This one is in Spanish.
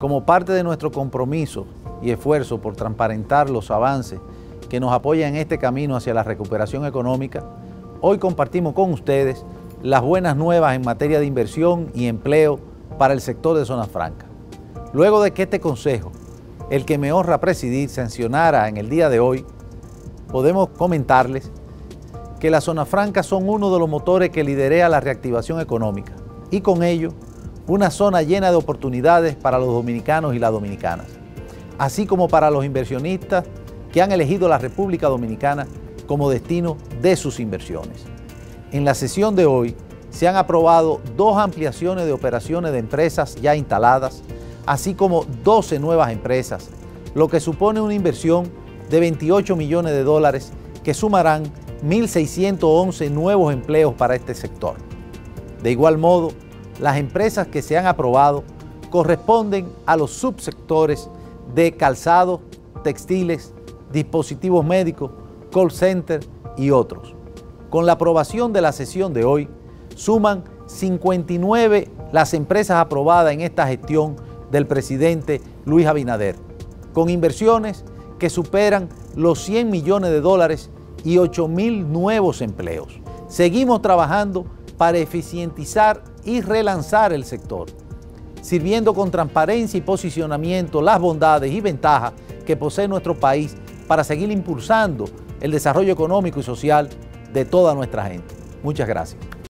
Como parte de nuestro compromiso y esfuerzo por transparentar los avances que nos apoyan en este camino hacia la recuperación económica, hoy compartimos con ustedes las buenas nuevas en materia de inversión y empleo para el sector de Zona Franca. Luego de que este consejo, el que me honra presidir, sancionara en el día de hoy, podemos comentarles que las zonas francas son uno de los motores que lidera la reactivación económica y con ello una zona llena de oportunidades para los dominicanos y las dominicanas, así como para los inversionistas que han elegido la República Dominicana como destino de sus inversiones. En la sesión de hoy se han aprobado 2 ampliaciones de operaciones de empresas ya instaladas, así como 12 nuevas empresas, lo que supone una inversión de 28 millones de dólares que sumarán 1.611 nuevos empleos para este sector. De igual modo, las empresas que se han aprobado corresponden a los subsectores de calzado, textiles, dispositivos médicos, call center y otros. Con la aprobación de la sesión de hoy, suman 59 las empresas aprobadas en esta gestión del presidente Luis Abinader, con inversiones que superan los 100 millones de dólares y 8.000 nuevos empleos. Seguimos trabajando para eficientizar y relanzar el sector, sirviendo con transparencia y posicionamiento las bondades y ventajas que posee nuestro país para seguir impulsando el desarrollo económico y social de toda nuestra gente. Muchas gracias.